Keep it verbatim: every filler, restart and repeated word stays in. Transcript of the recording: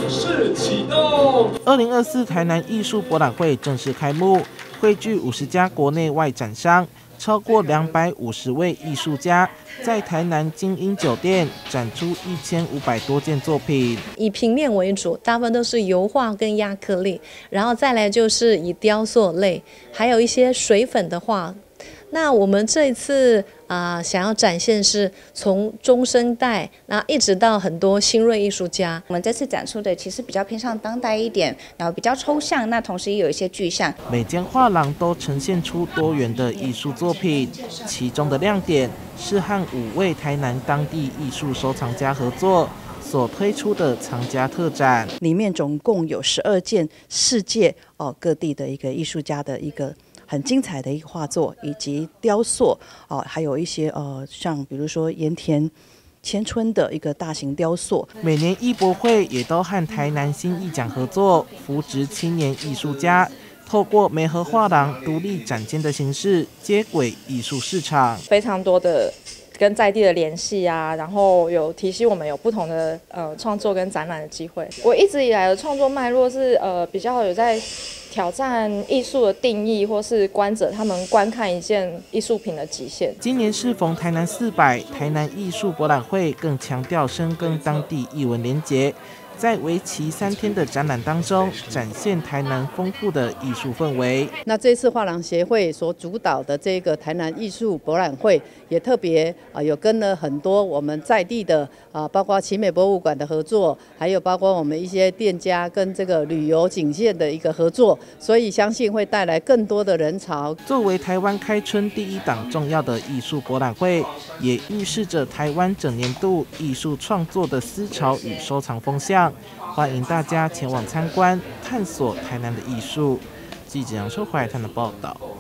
式启动。 二零二四台南艺术博览会正式开幕，汇聚五十家国内外展商。超过两百五十位艺术家在台南精英酒店展出一千五百多件作品， 以平面为主，大部分都是油画跟亚克力，然后再来就是以雕塑类，还有一些水粉的画。那我们这一次啊、呃，想要展现是从中生代，那一直到很多新锐艺术家。 我们这次展出的其实比较偏向当代一点，然后比较抽象，那同时也有一些具象。 每间画廊都呈现出多元的艺术作品，其中的亮点是和五位台南当地艺术收藏家合作所推出的藏家特展， 里面总共有十二件世界哦各地的一个艺术家的一个。很精彩的一个画作，以及雕塑哦，还有一些呃，像比如说盐田千春的一个大型雕塑。 每年艺博会也都和台南新艺奖合作，扶植青年艺术家，透过媒合画廊独立展间的形式，接轨艺术市场。 非常多的跟在地的联系啊，然后有提醒我们有不同的呃创作跟展览的机会。我一直以来的创作脉络是呃比较有在挑战艺术的定义，或是观者他们观看一件艺术品的极限。 今年适逢台南四百，台南艺术博览会更强调深耕当地艺文连结，在为期三天的展览当中，展现台南丰富的艺术氛围。 那这次画廊协会所主导的这个台南艺术博览会，也特别啊有跟了很多我们在地的啊，包括奇美博物馆的合作，还有包括我们一些店家跟这个旅游景线的一个合作，所以相信会带来更多的人潮。 作为台湾开春第一档重要的艺术博览会，也预示着台湾整年度艺术创作的思潮与收藏风向。欢迎大家前往参观，探索台南的艺术。记者杨秋怀台南报道。